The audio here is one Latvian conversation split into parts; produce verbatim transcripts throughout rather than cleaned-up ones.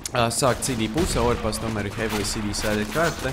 uh, sākt C D pusē, overpass tomēr ir heavily C D sēdē karte.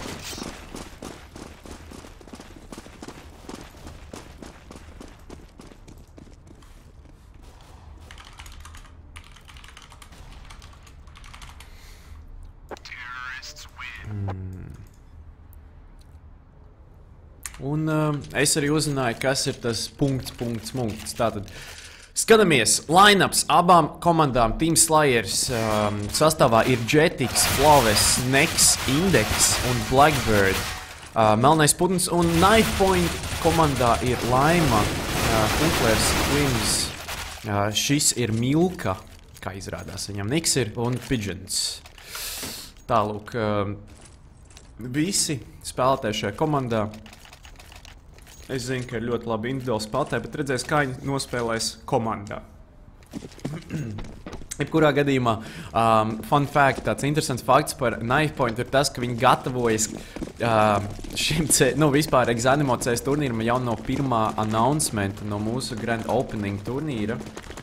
Un uh, es arī uzzināju, kas ir tas punkts, punkts, punkts. Tātad, skatāmies, line-ups abām komandām, Team Slayers um, sastāvā ir Jetix, Flawless, Nex, Index un Blackbird. Uh, Melnais putns un Knifepoint komandā ir Laima, uh, Hutlers, Twims. Uh, šis ir Milka, kā izrādās viņam Niks ir, un Pigeons. Tālūk, uh, visi spēlētāji šajā komandā. Es zinu, ka ir ļoti labi individuāli spēlētāji, bet redzēs, kā viņi nospēlēs komandā. Jebkurā gadījumā, um, fun fact, tāds interesants fakts par Knifepoint ir tas, ka viņi gatavojas um, šim, C, nu, vispār Exanimo C S turnīram jau no pirmā announcementa, no mūsu Grand Opening turnīra.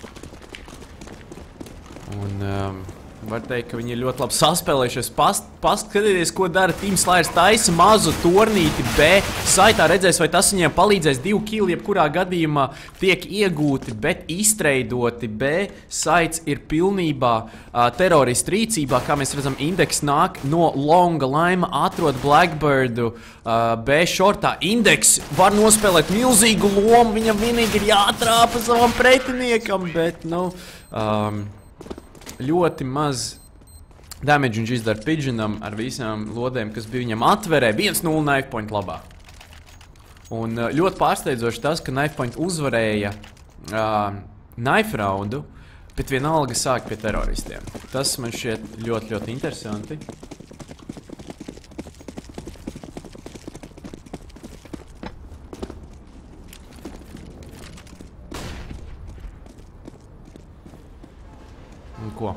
Un... Um, Var teikt, ka viņi ir ļoti labi saspēlējušies. Paskatieties, ko dara Team Slayers. Taisa mazu tornīti B. Saitā redzēs, vai tas viņiem palīdzēs. Divu killi, jebkurā gadījumā tiek iegūti, bet iztreidoti B. Saits ir pilnībā uh, teroristu rīcībā. Kā mēs redzam, Index nāk no longa. Laima atrod Blackbirdu uh, B shortā. Index var nospēlēt milzīgu lomu. Viņam vienīgi ir jātrāpa savam pretiniekam, bet, nu... Um, ļoti maz damage viņš izdara Pigeonam ar visām lodēm, kas bija viņam atverē. viens nulle Knifepoint labā. Un ļoti pārsteidzoši tas, ka Knifepoint uzvarēja uh, knife roundu, bet vienalga sāk pie teroristiem. Tas man šķiet ļoti, ļoti interesanti. Un ko?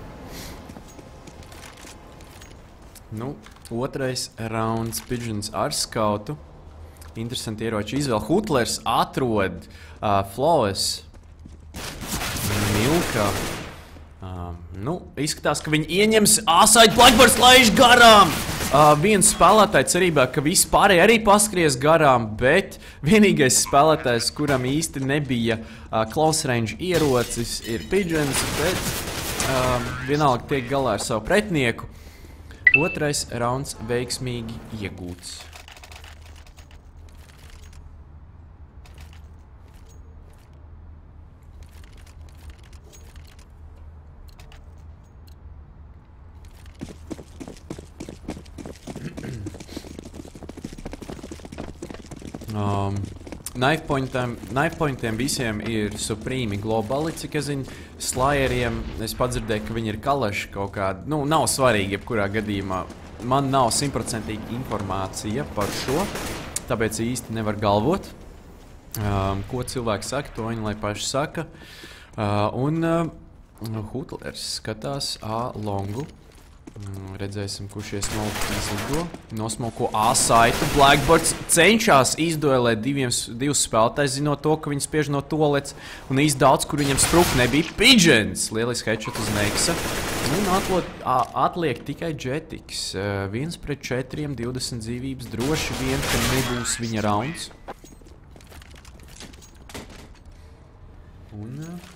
Nu, otrais rauns Pigeons ar skautu. Interesanti ieroči izvēl. Hutlers atrod uh, Flawless. Milka. Uh, nu, izskatās, ka viņi ieņems A-side. Blackbird laiž garām! Uh, viens spēlētājs cerībā, ka visi pārējie arī paskries garām, bet vienīgais spēlētājs, kuram īsti nebija uh, close range ierocis, ir Pigeons, bet uh, vienalga tiek galā ar savu pretinieku. Otrais rauns veiksmīgi iegūts. Um, Knifepointiem, Knifepointiem visiem ir suprīmi globali, cik es zinu, Slayeriem es padzirdēju, ka viņi ir kalaši kaut kādi, nu, nav svarīgi jebkurā gadījumā. Man nav simtprocentīgi informācija par šo, tāpēc īsti nevar galvot. Um, ko cilvēki saka, to viņi lai paši saka. Uh, un uh, Hutlers skatās A longu. Mm, redzēsim, kurš iesmolko, nosmolko A-saitu. Blackbirds cenšas izduelēt diviem, divus spēlētājs, zinot to, ka viņi spiež no tolets un īsti daudz, kur viņam spruk nebija. Pigeons! Lielisks headshot uz Nexa. Un atlot, a, atliek tikai Jetix. Uh, viens pret četriem, divdesmit dzīvības. Droši vien, ka nebūs viņa rauns. Un... Uh,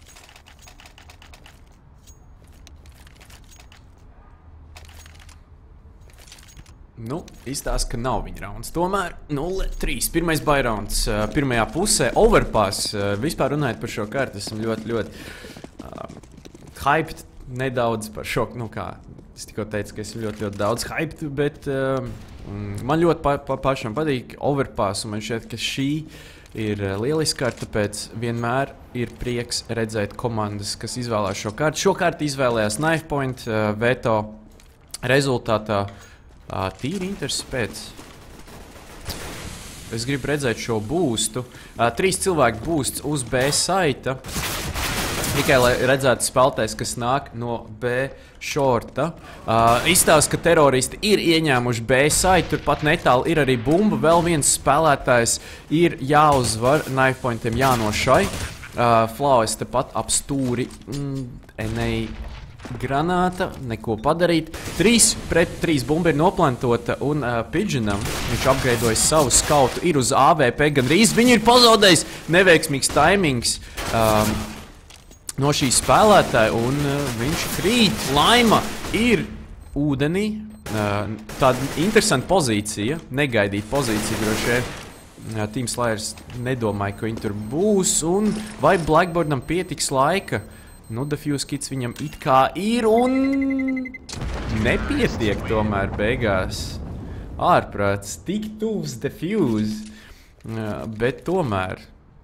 Nu, izstāsta, ka nav viņa rauns. Tomēr nulle trīs. Pirmais bairauns uh, pirmajā pusē. Overpass. Uh, vispār runājot par šo kartu, esmu ļoti, ļoti uh, hyped nedaudz par šo. Nu kā, es tikko teicu, ka esmu ļoti, ļoti daudz hyped, bet uh, man ļoti pa, pa, pašam patīk Overpass. Un man šķiet, ka šī ir lieliska karta, tāpēc vienmēr ir prieks redzēt komandas, kas izvēlās šo kartu. Šo kartu izvēlējās Knifepoint uh, veto rezultātā. Uh, tīri interesi pēc. Es gribu redzēt šo boostu. Uh, trīs cilvēku boosts uz B saita. Tikai, lai redzētu spēlētājs, kas nāk no B shorta. Uh, izstāsta, ka teroristi ir ieņēmuši B saitu. Turpat netāli ir arī bumba. Vēl viens spēlētājs ir jāuzvar. Knifepointiem jānošai. Uh, Flawless tepat ap stūri. Mm, N A granāta, neko padarīt. Trīs pret trīs bumba ir noplantota un uh, Pigeonam, viņš upgradeojas savu skautu, ir uz A V P gandrīz. Viņu ir pazaudējis neveiksmīgs taimings um, no šī spēlētāja un uh, viņš krīt. Laima ir ūdenī. Uh, tāda interesanta pozīcija, negaidīta pozīcija droši vien. Uh, Team Slayers nedomāja, ka viņi tur būs un vai Blackbirdam pietiks laika. Nu, defuse kits viņam it kā ir un nepietiek tomēr beigās. Ārprāts, tik tuvs defuse, uh, bet tomēr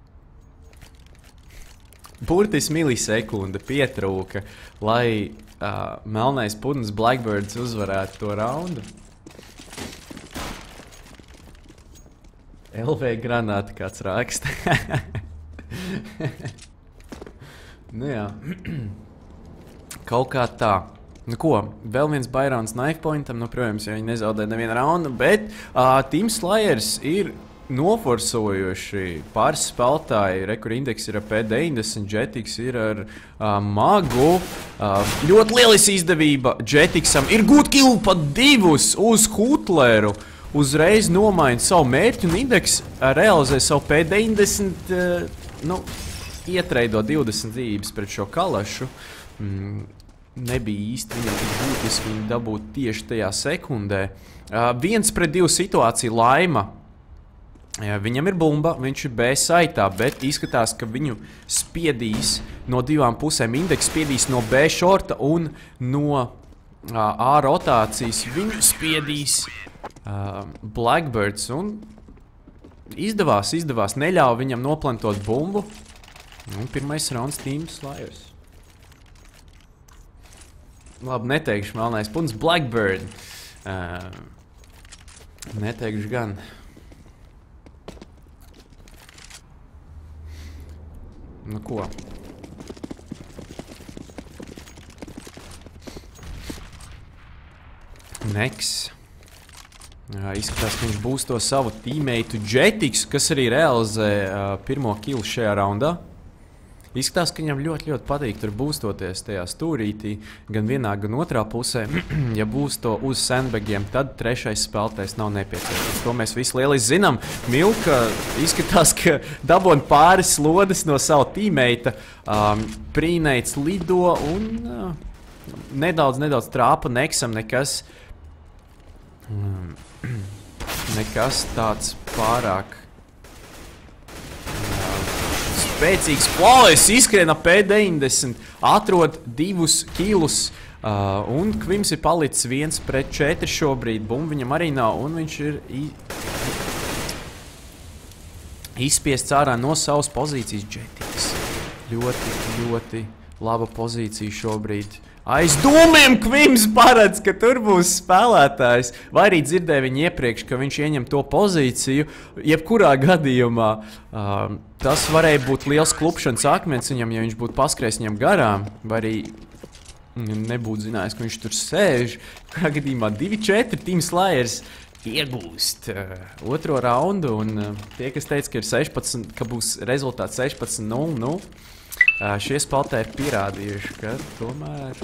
burtiski milisekunda pietrūka, lai uh, melnais putns Blackbirds uzvarētu to raundu. L V granāta kāds raksta. Nu jā, kaut kā tā. Nu ko, vēl viens bairauns knife pointam, nu, protams, ja viņi nezaudē nevienu raundu, bet uh, Team Slayers ir noforsojuši pāris spēlētāji. Rekur indeks ir ar P deviņdesmit, Jetix ir ar uh, magu. Uh, ļoti lielis izdevība Jetixam ir gūt kill pat divus uz Hutleru. Uzreiz nomaina savu mērķu un indeks realizē savu P deviņdesmit, uh, nu, ietreido divdesmit dzīvības pret šo kalašu. Mm, nebija īsti viņam tik būtiski viņu dabūt tieši tajā sekundē. Uh, viens pret divu situāciju Laima. Uh, viņam ir bumba, viņš ir B saitā, bet izskatās, ka viņu spiedīs no divām pusēm. Indeks spiedīs no B šorta un no uh, A rotācijas. Viņu spiedīs uh, Blackbirds un izdevās, izdevās, neļauj viņam noplantot bumbu. Un pirmais rauns Team Slayers. Labi, neteikšu melnais putns Blackbird. Uh, neteikšu gan. Nu ko? Nex. Uh, izskatās, ka viņš būs to savu teammeitu Jetix, kas arī realizē uh, pirmo killu šajā raundā. Izskatās, ka viņam ļoti, ļoti patīk tur būstoties tajā stūrītī, gan vienā, gan otrā pusē. Ja būs to uz sandbagiem, tad trešais spēlētājs nav nepieciešams. To mēs visi lieliski zinām. Milka izskatās, ka dabon pāris slodes no savu teammeita. Um, Prīneits lido un uh, nedaudz, nedaudz trāpa Nexam nekas. Um, nekas tāds pārāk. Spēcīgs plojas, izskriena P deviņdesmit, atrod divus kilus, uh, un Kvims ir palicis viens pret četri šobrīd. Bumba viņam arī nav, un viņš ir izspiests ārā no savas pozīcijas. Jetix. Ļoti, ļoti laba pozīcija šobrīd. Aiz dūmiem Kvims paredz, ka tur būs spēlētājs. Vai arī dzirdēja viņu iepriekš, ka viņš ieņem to pozīciju. Jebkurā gadījumā uh, tas varēja būt liels klupšanas akmens viņam, ja viņš būtu paskrējis viņam garām. Vai arī nebūtu zinājis, ka viņš tur sēž. Kurā gadījumā divi četri Team Slayers iegūst uh, otro raundu. Un uh, tie, kas teica, ka, ir sešpadsmit, ka būs rezultāts sešpadsmit nulle, nu, uh, šie spēlētāji ir pierādījuši, ka tomēr...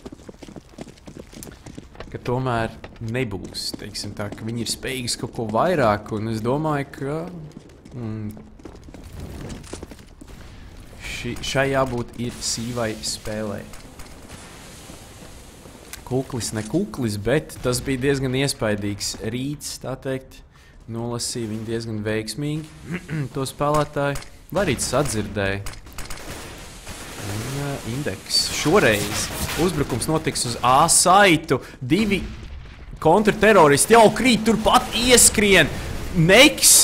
ka tomēr nebūs, teiksim tā, ka viņi ir spējīgi kaut ko vairāk, un es domāju, ka mm, ši, šai jābūt ir sīvai spēlē. Kuklis, ne kuklis, bet tas bija diezgan iespaidīgs rīts, tā teikt, nolasīja viņi diezgan veiksmīgi to spēlētāju, vai arī tas atdzirdēja. Un uh, indeks. Šoreiz uzbrukums notiks uz A saitu. Divi kontrteroristi jau krīt, turpat ieskrien. Nex.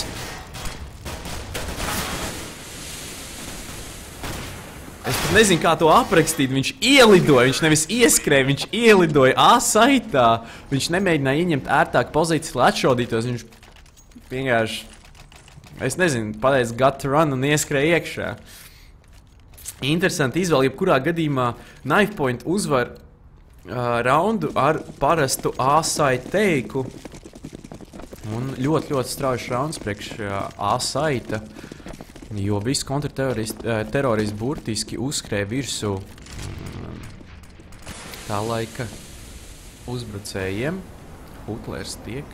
Es pat nezinu, kā to aprakstīt. Viņš ielidoja, viņš nevis ieskrēja, viņš ielidoja A saitā. Viņš nemēģināja ieņemt ērtāku pozīciju, lai atšaudītos. Viņš vienkārši, es nezinu, pateica got to run un ieskrēja iekšā. Interesanti izvēle, jebkurā gadījumā Knife Point uzvar uh, raundu ar parastu A-site teiku. Un ļoti, ļoti strauji rauns priekš uh, A-site, jo visi kontrteroristi uh, burtiski uzskrēja virsū um, tā laika uzbrucējiem. Hutlers tiek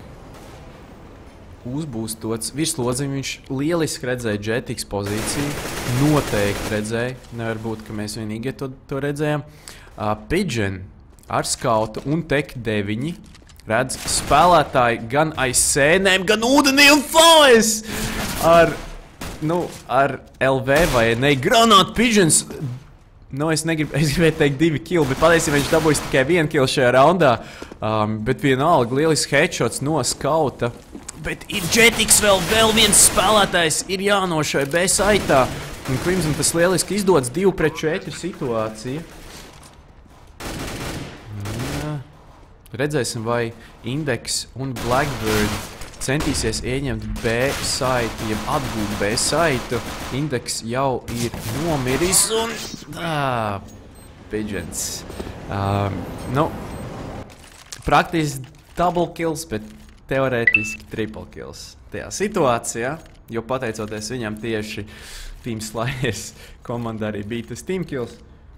uzbūstots. Virs lodziņa viņš lieliski redzēja Jetix pozīciju. Noteikti redzēja. Nevar būt, ka mēs vienīgi to, to redzējām. Uh, Pigeon ar skautu un tek deviņi. Redz spēlētāji gan aiz sēnēm, gan ūdenī un Flowes! Ar, nu, ar L V vai ne, Granāt Pigeons. Nu, es negribu, es gribēju teikt divi killi, bet patiesībā viņš dabūjis tikai vienu killi šajā raundā. Um, bet vienalga, lielisks headshots no skauta. Bet ir Jetix vēl, vēl viens spēlētājs, ir jānošai B saitā. Un Crimson tas lieliski izdodas divi pret četri situācija. Jā. Redzēsim, vai Index un Blackbird centīsies ieņemt B saitu, jeb atgūt B saitu. Index jau ir nomiris un... Ah, Pigeons. Um, nu, praktiski double kills, bet teorētiski triple kills tajā situācijā, jo pateicoties viņam tieši Team Slayers komanda arī bija tas team kills.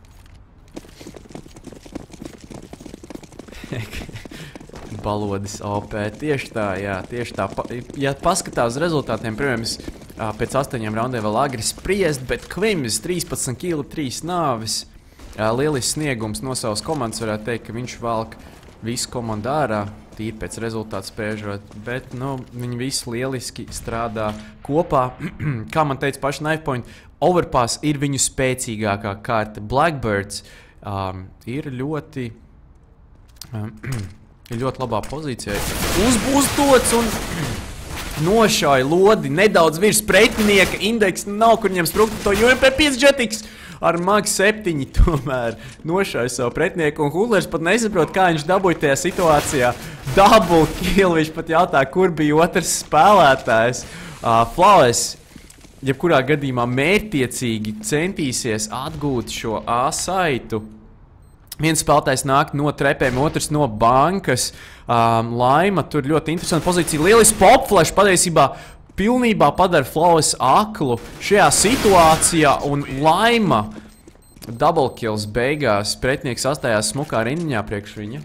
Balodis O P, tieši tā, jā, tieši tā. Ja paskatās uz rezultātiem, protams, pēc astoņiem raundiem vēl agri spriest, bet Kvims trīspadsmit killi, trīs nāvis. Lielisks sniegums no savas komandas, varētu teikt, ka viņš valk visu komandu ārā, tīri pēc rezultātu spēžot, bet, nu, viņi visi lieliski strādā kopā. Kā man teica paši Knifepoint, Overpass ir viņu spēcīgākā karta. Blackbirds um, ir ļoti... Um, ir ļoti labā pozīcijā. Uzbūstots un nošāja lodi nedaudz virs pretinieka. Index nav, kur viņam sprukta to U M P pieci Jetix ar mag septiņi tomēr nošāja savu pretinieku. Un Hutlers pat nesaprot, kā viņš dabūja tajā situācijā. Double kill, viņš pat jautā, kur bija otrs spēlētājs. Uh, Flowes, jebkurā gadījumā mērķtiecīgi centīsies atgūt šo A saitu. Viens spēlētājs nāk no trepēm, otrs no bankas. Um, Laima, tur ļoti interesanta pozīcija. Lielis popflash patiesībā pilnībā padara Flowes aklu šajā situācijā. Un Laima double kills beigās. Pretinieks astājās smukā rindiņā priekš viņa.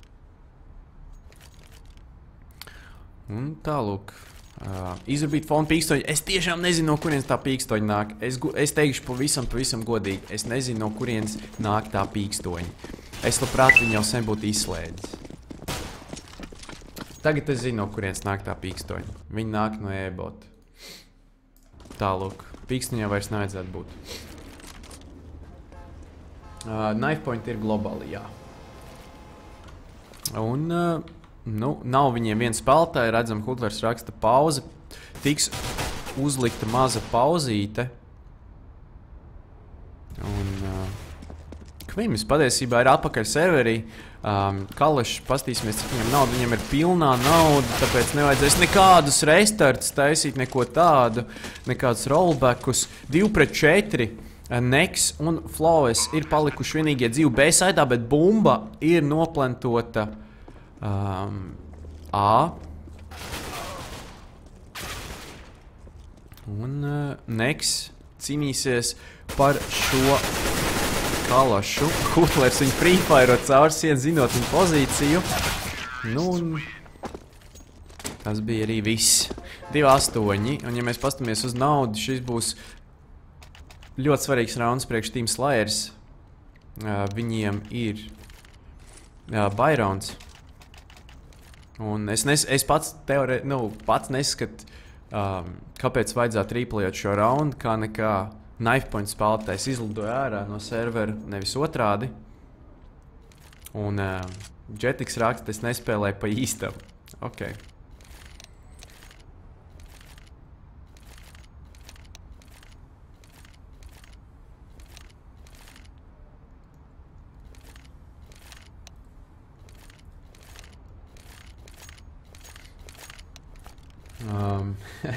Un tālūk. Uh, Izrabīt fonu pīkstoņi. Es tiešām nezinu, no kurienes tā pīkstoņa nāk. Es, es teikšu pavisam, pavisam godīgi. Es nezinu, no kurienes nāk tā pīkstoņa. Es labprāt viņu jau sen būtu izslēdzis. Tagad es zinu, no kurienes nāk tā pīkstoņa. Viņi nāk no e-bota. Tālūk. Pīkstoņā vairs nevajadzētu būt. Uh, Knifepoint ir globāli, jā. Un... Uh, Nu, nav viņiem viens spēlētāji, redzam, Hutlers raksta pauze. Tiks uzlikta maza pauzīte. Un uh, Kvims patiesībā ir atpakaļ serverī. Um, Kalešs, pastīsimies, cik viņam nauda. Viņam ir pilnā nauda, tāpēc nevajadzēs nekādus restarts taisīt, neko tādu, nekādus rollbackus. divi pret četri. Nex un Flowes ir palikuši vienīgie dzīvi B saitā, bet bumba ir noplantota Um, A. Un uh, Nex cīnīsies par šo Kalašu. Hutlers viņu freefirot caur sienu, zinot viņu pozīciju. Nu, un tas bija arī viss. divi astoņi. Un ja mēs pastamies uz naudu, šis būs ļoti svarīgs rauns priekš Team Slayers. Uh, viņiem ir uh, Byrons. Un es, nes, es pats, teore, nu, pats neskatu, um, kāpēc vajadzētu replejot šo raundu, kā nekā Knifepoint spēlētājs izlidoja ārā no servera, nevis otrādi. Un uh, Jetix raksta, es nespēlēju pa īstam. Ok. Um,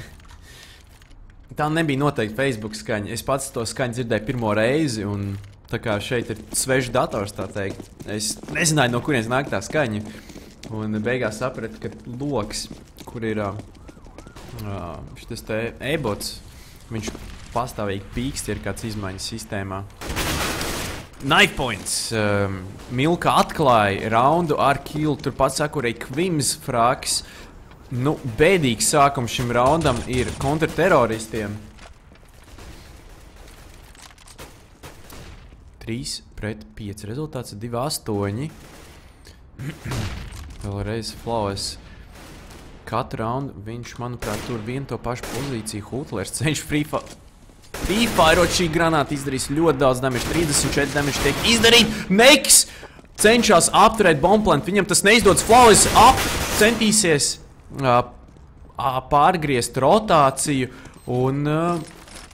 tā nebija noteikti Facebook skaņa. Es pats to skaņu dzirdēju pirmo reizi, un tā kā šeit ir svešs dators, tā teikt. Es nezināju, no kurienes nāk tā skaņa. Un beigās sapratu, ka loks, kur ir uh, šitas te e-bots, viņš pastāvīgi pīkst, ir kāds izmaiņas sistēmā. Knife points. Um, Milka atklāja raundu ar killu, turpat sakurēja Kvims frāks. Nu, bēdīgs sākums šim raundam ir kontrterroristiem. trīs pret pieci. Rezultāts ir divi astoņi. Vēlreiz Flowes. Katru raundu viņš, manuprāt, tur vienu to pašu pozīciju. Hutlers cenš free-firot šī granāta izdarīs ļoti daudz damage. trīsdesmit četri damage tiek izdarīt. Neks cenšas apturēt bombplantu. Viņam tas neizdodas. Flowes ap centīsies uh, pārgriezt rotāciju un... Uh,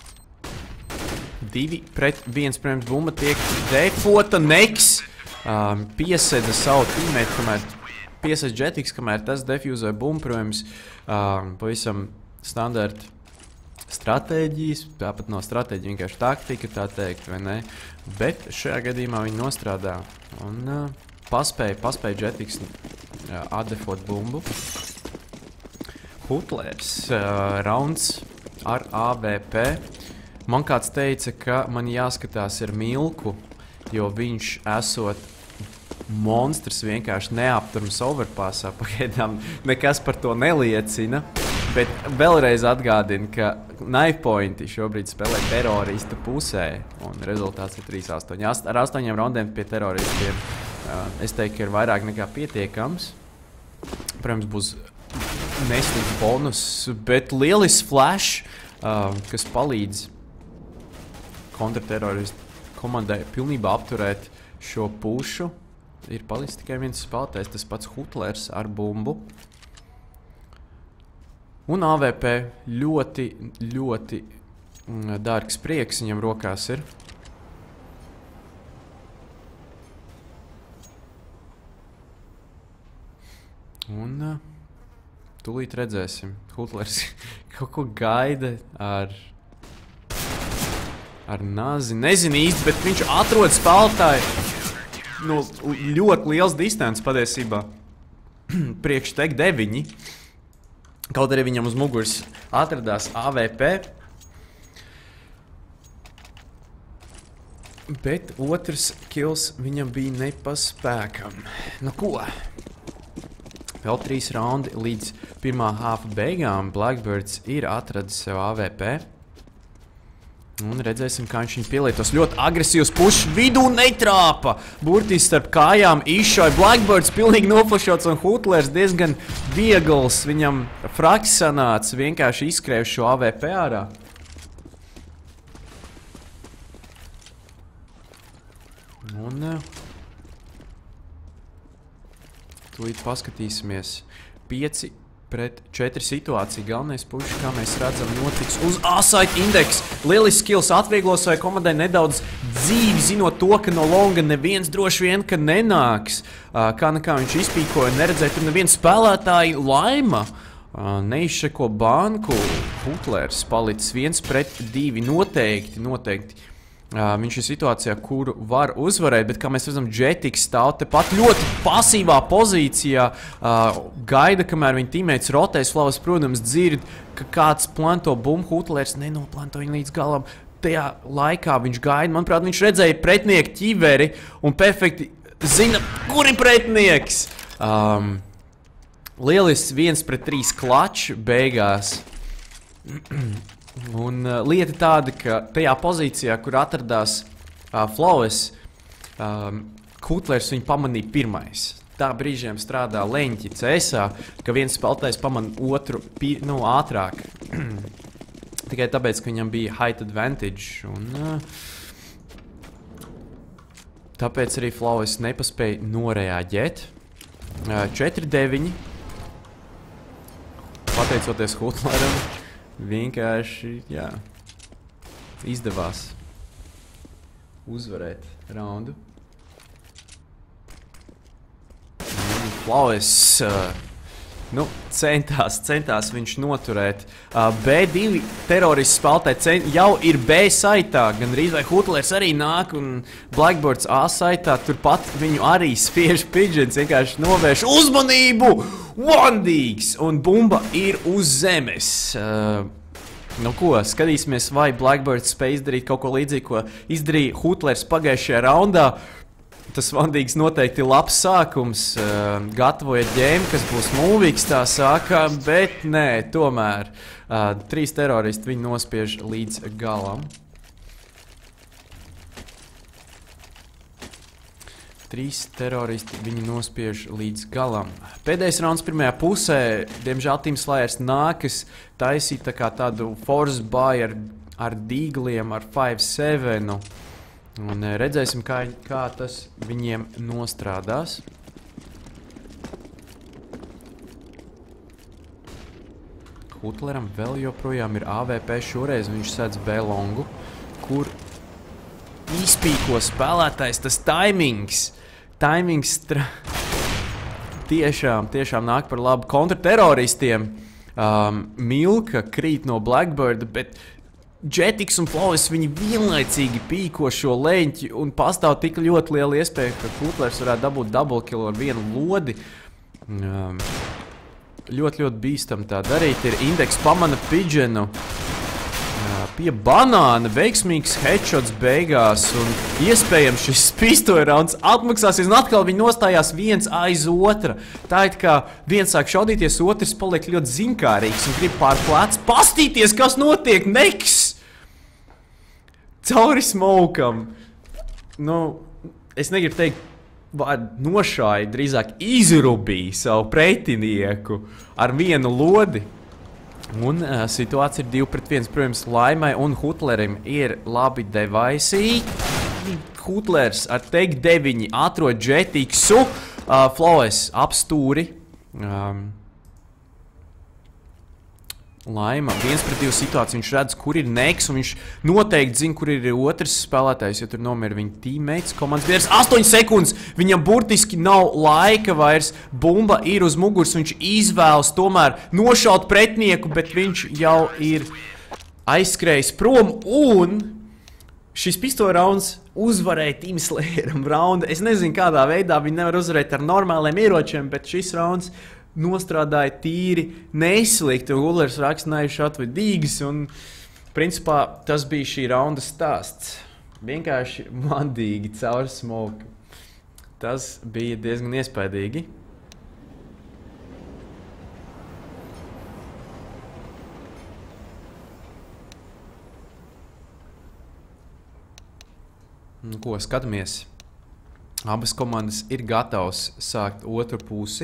Divi pret viens, protams, bumba tiek defota. Neks um, piesedza savu teammate, kamēr piesedza Jetix, kamēr tas defūzē bumbu, protams, um, pavisam standarta stratēģijas, tāpat no stratēģija vienkārši taktika, tā teikt, vai ne? Bet šajā gadījumā viņi nostrādā un uh, paspēja, paspēja Jetix uh, atdefot bumbu. Hutlers, uh, rauns ar A V P. Man kāds teica, ka man jāskatās ar Milku, jo viņš esot monstrs vienkārši neapturams overpassā. Pagaidām nekas par to neliecina, bet vēlreiz atgādina, ka knife pointi šobrīd spēlē terorista pusē, un rezultāts ir trīs astoņi. Ar astoņiem raundiem pie teroristiem es teiktu, ka ir vairāk nekā pietiekams. Protams, būs neslikts bonus, bet lielisks flash, kas palīdz kontrterroristu komandai pilnībā apturēt šo pušu. Ir palicis tikai viens spēlētājs, tas pats Hutlers ar bumbu. Un A V P ļoti, ļoti dārgs prieks viņam rokās ir. Un tūlīt redzēsim. Hutlers kaut ko gaida ar... ar nazi. Nezinu īsti, bet viņš atrod spēlētāju no ļoti liels distance patiesībā. Priekš tek deviņi. Kaut arī viņam uz muguras atradās A V P. Bet otrs kills viņam bija nepaspēkam. Nu ko? Vēl trīs raundi līdz pirmā halfa beigām. Blackbirds ir atradis sev A V P. Un redzēsim, kā viņš viņu pielietos. Ļoti agresīvs pušs vidū netrāpa. Burtiski starp kājām izšauja. Blackbirds pilnīgi noflašots un Hutlers diezgan viegls. Viņam fraks sanāca vienkārši izskrēju šo A V P ārā. Un tūlīt paskatīsimies. Pieci pret četri situācija. Galvenais pušs, kā mēs redzam, notiks uz A-site indeks. Lielisks skills atvieglo savai komandai nedaudz dzīvi, zinot to, ka no longa neviens droši vien, ka nenāks. Kā nekā viņš izpīkoja, neredzēja, tur neviens spēlētāji Laima. Neizšeko banku. Hutlers palicis viens pret divi. Noteikti, noteikti. Uh, viņš ir situācijā, kuru var uzvarēt, bet, kā mēs redzam, Jetix stāv tepat ļoti pasīvā pozīcijā, uh, gaida, kamēr viņa teammates rotēs. Flowes, protams, dzird, ka kāds planto bumbu. Hutlers nenoplanto viņu līdz galam. Tajā laikā viņš gaida. Manuprāt, viņš redzēja pretinieku ķiveri un perfekti zina, kur ir pretinieks. Um, lielisks viens pret trīs klačs beigās. Un uh, lieta tāda, ka tajā pozīcijā, kur atradās uh, Flowes, um, Hutlers viņu pamanīja pirmais. Tā brīžiem strādā leņķi C S A, ka viens spēlētājs pamana otru nu, ātrāk. Tikai tāpēc, ka viņam bija height advantage. Un, uh, tāpēc arī Flowes nepaspēja noreaģēt. Uh, četri deviņi. Pateicoties Hutleram. Vienkārši, jā, izdevās uzvarēt raundu. Flowes, uh, nu, centās, centās viņš noturēt. Uh, B divi teroristi spēlētāji jau ir B saitā, gan arī vai Hutlers arī nāk un Blackbirds A saitā, turpat viņu arī spiež Pigeons, vienkārši novērš uzmanību! Wandīgs! Un bumba ir uz zemes. Uh, Nu ko, skatīsimies, vai Blackbird spēj izdarīt kaut ko līdzīgu, ko izdarīja Hutlers pagājušajā raundā. Tas Vandīgs noteikti labs sākums, uh, gatavoja ģēmu, kas būs mūvīgs tā sākā, bet nē, tomēr uh, trīs teroristi viņu nospiež līdz galam. Trīs teroristi viņu nospiež līdz galam. Pēdējais rauns pirmajā pusē, diemžēl Team Slayers nākas taisīt tā kā tādu force buy ar, ar dīgliem, ar five seven. Un redzēsim, kā, kā tas viņiem nostrādās. Hutleram vēl joprojām ir A V P, šoreiz viņš sēdz B longu, kur izpīko spēlētājs, tas timings. Timings tiešām, tiešām nāk par labu kontrateroristiem. Um, Milka krīt no Blackbird, bet Jetix un Flawless viņi vienlaicīgi pīko šo leņķi un pastāv tik ļoti liela iespēja, ka Hutlers varētu dabūt double kill ar vienu lodi. Um, ļoti, ļoti bīstam tā darīt. Ir Indeks pamana Pigeonu uh, pie banāna, veiksmīgs headshots beigās un iespējams šis pistoļu rauns atmaksāsies un atkal viņi nostājās viens aiz otra. Tā it kā viens sāk šaudīties, otrs paliek ļoti zinkārīgs un grib pār plecs pastīties, kas notiek, neks! Cauri smokam. Nu, es negribu teikt, nošāja, drīzāk izrubīja savu pretinieku ar vienu lodi. Un uh, situācija ir divi pret viens, protams, Laimai un Hutlerim ir labi devaisi. Hutlers ar Tech deviņi atrod Jetixu, uh, Flawless apstūri. Um, Laima, viens pret divu situāciju, viņš redz, kur ir Neks, un viņš noteikti zina, kur ir otrs spēlētājs, jo tur nomira viņa teammates, komandas biedrs. astoņas sekundes, viņam burtiski nav laika vairs, bumba ir uz muguras, viņš izvēlas tomēr nošaut pretinieku, bet viņš jau ir aizskrējis prom, un šis pistoļu rauns uzvarēja Team Slayeram raundu. Es nezinu, kādā veidā viņi nevar uzvarēt ar normāliem ieročiem, bet šis rauns nostrādāja tīri neslikti, un Hutlers rakstinājuši atvedīgas, un principā tas bija šī raunda stāsts. Vienkārši mandīgi caur smoku. Tas bija diezgan iespaidīgi. Nu, ko, skatāmies. Abas komandas ir gatavas sākt otru pusi.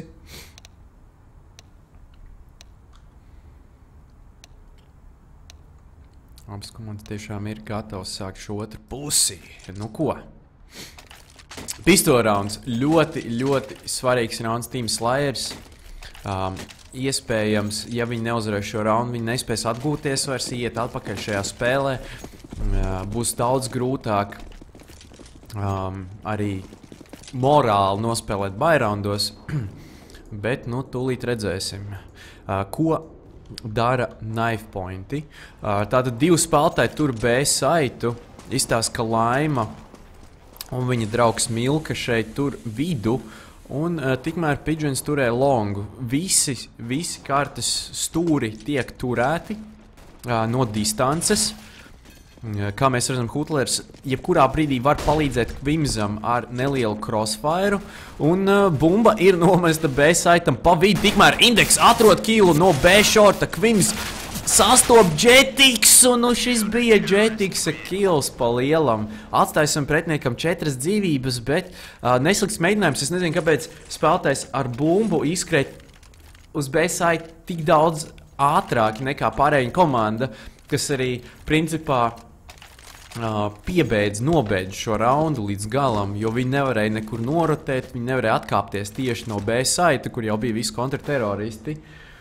Abas komandas tiešām ir gatavas sākt šo otru pusi. Nu ko? Pistoļu rauns. Ļoti, ļoti svarīgs rauns Team Slayers. Um, iespējams, ja viņi neuzvarēs šo raundu, viņi nespēs atgūties vairs, iet atpakaļ šajā spēlē. Uh, būs daudz grūtāk um, arī morāli nospēlēt bairaundos. Bet, nu, tūlīt redzēsim. Uh, ko dara knife pointi. Uh, tātad divi spēlētāji tur B saitu. Izstāsta, ka Laima un viņa draugs Milka šeit tur vidu. Un uh, tikmēr Pigeons turēja longu. Visi, visi kartes stūri tiek turēti uh, no distances. Kā mēs redzam, Hutlers jebkurā brīdī var palīdzēt Kvimzam ar nelielu crossfire, un uh, bumba ir nomesta B saitam pa vidu, tikmēr Indeks atrod killu no B shorta, Kvims sastop Jetix, un nu šis bija Jetixa kills pa lielam. Atstājam pretiniekam četras dzīvības, bet uh, neslikts mēģinājums, es nezinu, kāpēc spēlētājs ar bumbu izskrēt uz B saitu tik daudz ātrāk nekā pārējā komanda, kas arī principā Uh, piebeidz, nobeidz šo raundu līdz galam, jo viņi nevarēja nekur norotēt, viņi nevarēja atkāpties tieši no B saita, kur jau bija visi kontrateroristi.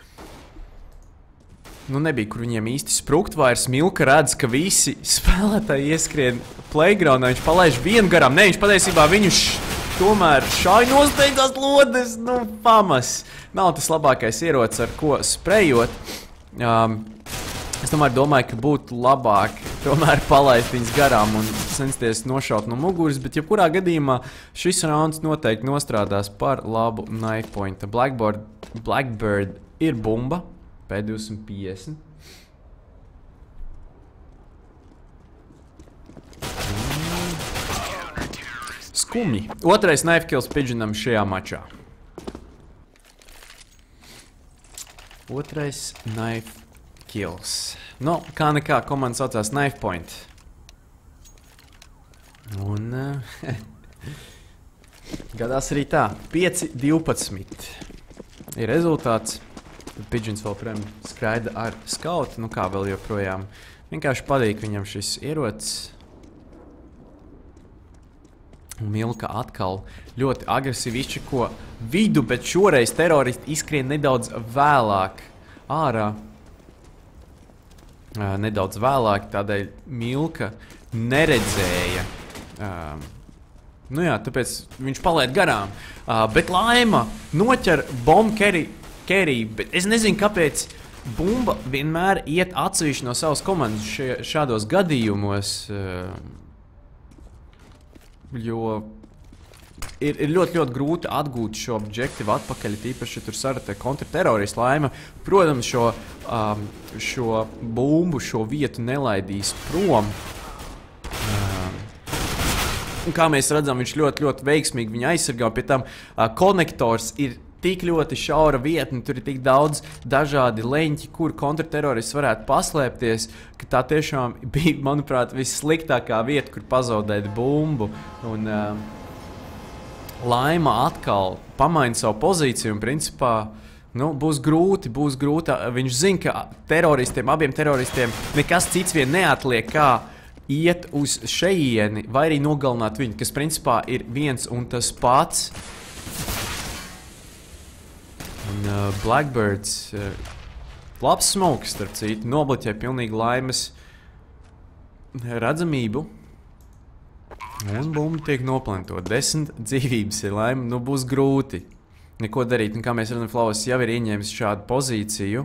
Nu, nebija, kur viņiem īsti sprukt vairs. Milka redz, ka visi spēlētāji ieskrien playgroundā, viņš palaiž vienu garām. Ne, viņš patiesībā viņu š... tomēr šāj nosteidzās lodes, nu, pamas. Nav tas labākais ierocis, ar ko sprejot. Um, Es tomēr domāju, ka būtu labāk tomēr palaist viņas garām un censties nošaut no muguras, bet jebkurā gadījumā šis rauns noteikti nostrādās par labu knife pointa. Blackbird, Blackbird ir bumba, P divsimt piecdesmit. skumji. Otrais knife kills Pigeonam šajā mačā. Otrais knife kills. Nu, kā nekā komanda saucās Knife Point. Un uh, gadās arī tā. pieci divpadsmit ir rezultāts. Pigeons vēl priem skraida ar skautu. Nu kā vēl joprojām. Vienkārši patīk viņam šis ierocis. Milka atkal ļoti agresīvi izčeko vidu, bet šoreiz teroristi izskrien nedaudz vēlāk ārā. Uh, nedaudz vēlāk, tādēļ Milka neredzēja. Uh, nu jā, tāpēc viņš palaid garām. Uh, bet Laima noķer bombu Kerry, Kerry, bet es nezinu, kāpēc bumba vienmēr iet atsevišķi no savas komandas šie, šādos gadījumos. Uh, Jo ir, ir ļoti, ļoti grūti atgūt šo objektīvu atpakaļ, tīpaši tur saratē kontrateroristu. Laima, protams, šo, um, šo bumbu, šo vietu nelaidīs prom. Um, un kā mēs redzam, viņš ļoti, ļoti veiksmīgi viņu aizsargā. Pie tam uh, konektors ir tik ļoti šaura vietne, tur ir tik daudz dažādi leņķi, kur kontraterorists varētu paslēpties, ka tā tiešām bija, manuprāt, vissliktākā vieta, kur pazaudēt bumbu. Un uh, Laima atkal pamaina savu pozīciju un principā nu, būs grūti, būs grūti. Viņš zina, ka teroristiem, abiem teroristiem nekas cits vien neatliek, kā iet uz šejieni vai arī nogalināt viņu, kas principā ir viens un tas pats. Un uh, Blackbirds, uh, labs smokes, starp citu, nobloķē pilnīgi Laimas redzamību. Un bumba tiek noplantot. Desmit dzīvības ir Laima, nu būs grūti neko darīt. Un kā mēs redzam, Flowers jau ir ieņēmis šādu pozīciju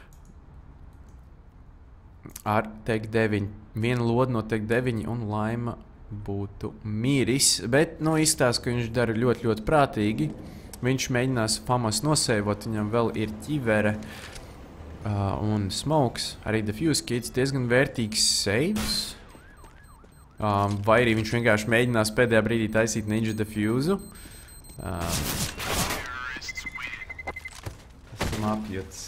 ar tek deviņi. Viena loda no tek deviņi un Laima būtu miris. Bet, nu, izstāsta, ka viņš dara ļoti, ļoti prātīgi. Viņš mēģinās Famas nosēvot, viņam vēl ir ķivere uh, un smokes. Arī Defuse Kids diezgan vērtīgs saves. Um, vai arī viņš vienkārši mēģinās pēdējā brīdī taisīt Ninja Defuzu. Um, esmu apjuts.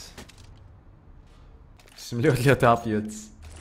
Esmu ļoti, ļoti apjuts.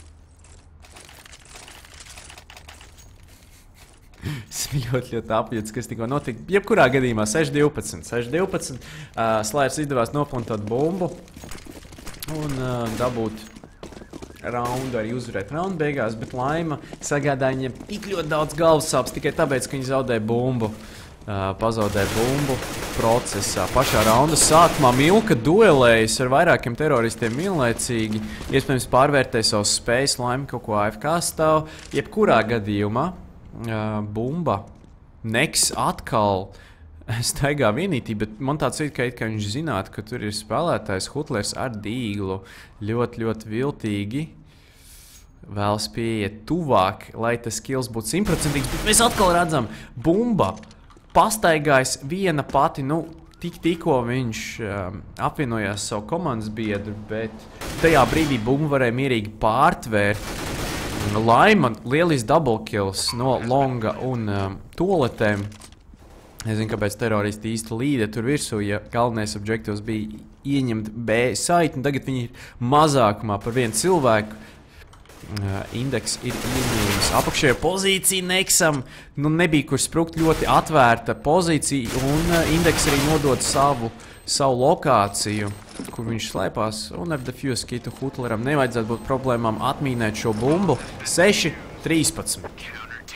Esmu ļoti, ļoti apjuts, kas tikko notika. Jebkurā gadījumā seši divpadsmit. seši divpadsmit. Uh, Slairs izdevās noplantot bumbu un uh, dabūt raundu, arī uzvarēt raundu beigās, bet Laima sagādāja viņam tik ļoti daudz galvas sāpes tikai tāpēc, ka viņi zaudēja bumbu. Uh, pazaudēja bumbu procesā. Pašā raunda sākumā Milka duelējas ar vairākiem teroristiem vienlaicīgi. Iespējams pārvērtēja savus spējas, Laima kaut ko A F K stāv. Jebkurā gadījumā Uh, bumba. Neks atkal staigā vienītī, bet man tāds ir, ka, ka viņš zinātu, ka tur ir spēlētājs Hutlers ar dīglu. Ļoti, ļoti viltīgi. Vēlas pieiet tuvāk, lai tas kills būtu simtprocentīgs, bet mēs atkal redzam, bumba pastaigājas viena pati, nu, tik tikko viņš um, apvienojās savu komandas biedru, bet tajā brīdī bumba varēja mierīgi pārtvērt. Laima lielis double kills no longa un um, toaletēm. Es zinu, kāpēc teroristi īsti līde tur virsū, ja galvenais objektīvs bija ieņemt B site, un tagad viņi ir mazākumā par vienu cilvēku. Uh, indeks ir ieņēmis apakšējā pozīcija Neksam. Nu, nebija kur sprukt, ļoti atvērta pozīcija, un uh, indeks arī nodod savu, savu lokāciju, kur viņš slēpās, un ar Defuse Kitu Hutleram nevajadzētu būt problēmām atmīnēt šo bumbu. seši trīspadsmit.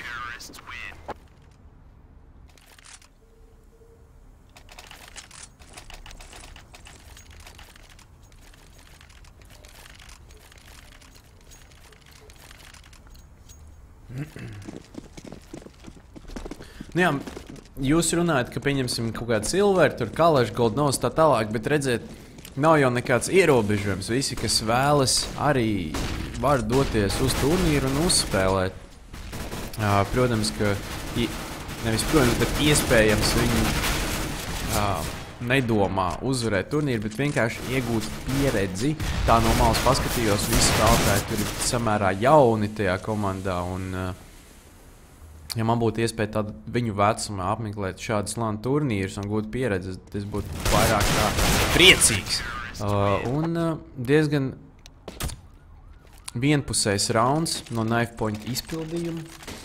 Nu jā, jūs runājat, ka pieņemsim kaut kādu silveru, tur kalašu, gold nose tā tālāk, bet redziet, nav jau nekāds ierobežojums. Visi, kas vēlas, arī var doties uz turnīru un uzspēlēt. Uh, protams, ka nevis protams, bet iespējams viņi uh, nedomā uzvarēt turnīru, bet vienkārši iegūt pieredzi. Tā no malas paskatījos, visi spēlētāji tur ir samērā jauni tajā komandā un uh, ja man būtu iespēja tādu viņu vecumā apmeklēt šādus LAN turnīrus un gūt pieredzi, es būtu vairāk kā priecīgs. Uh, un uh, diezgan vienpusējs rauns no Knife Point izpildījuma.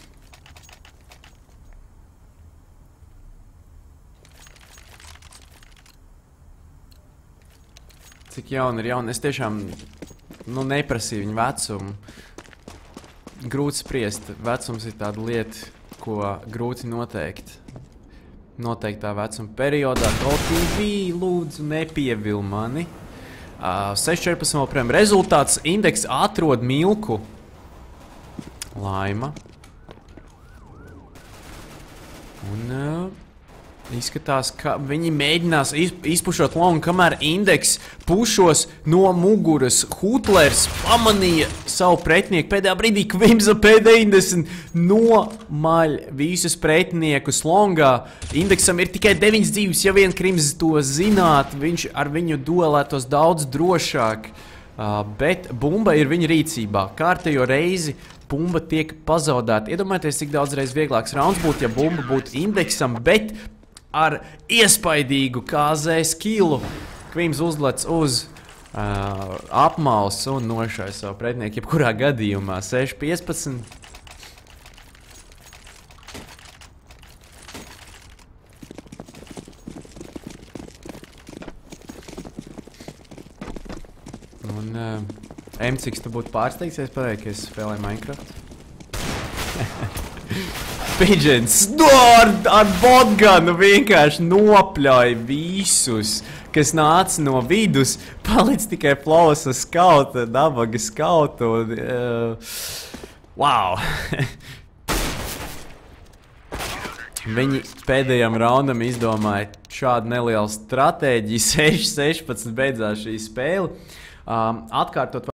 Cik jauni ir jauni. Es tiešām nu, neprasīju viņu vecumu. Grūti spriest. Vecums ir tāda lieta, ko grūti noteikt. Noteiktā vecuma periodā. O T V, lūdzu, nepievil mani. Uh, seši četrpadsmit vēl projām. Rezultāts indeks atrod Milku. Laima. Un... Uh, Izskatās, ka viņi mēģinās izpušot longu, kamēr indeks pušos no muguras. Hutlers pamanīja savu pretinieku pēdējā brīdī, Kvimza P deviņdesmit nomaļ visus pretiniekus longā. Indeksam ir tikai deviņas dzīves, ja vien Krims to zināt, viņš ar viņu duelētos daudz drošāk. Uh, bet bumba ir viņa rīcībā. Kārtējo reizi bumba tiek pazaudēta. Iedomājieties, cik daudz reiz vieglāks rauns būtu, ja bumba būtu indeksam, bet ar iespaidīgu K Z skillu Kvims uzlec uz uh, apmals un nošai savu pretinieku, jebkurā gadījumā. seši piecpadsmit. Un uh, M, cik tu būtu pārsteigsies pateikt, ka es spēlēju Minecraft? Pigeons no, ar, ar botganu vienkārši nopļauj visus, kas nāca no vidus, palic tikai Plausa skauta, nabaga skauta un... Uh, wow! Viņi pēdējam raundam izdomāja šādu nelielu stratēģiju, seši sešpadsmit beidzās šī spēle. Um, atkārtot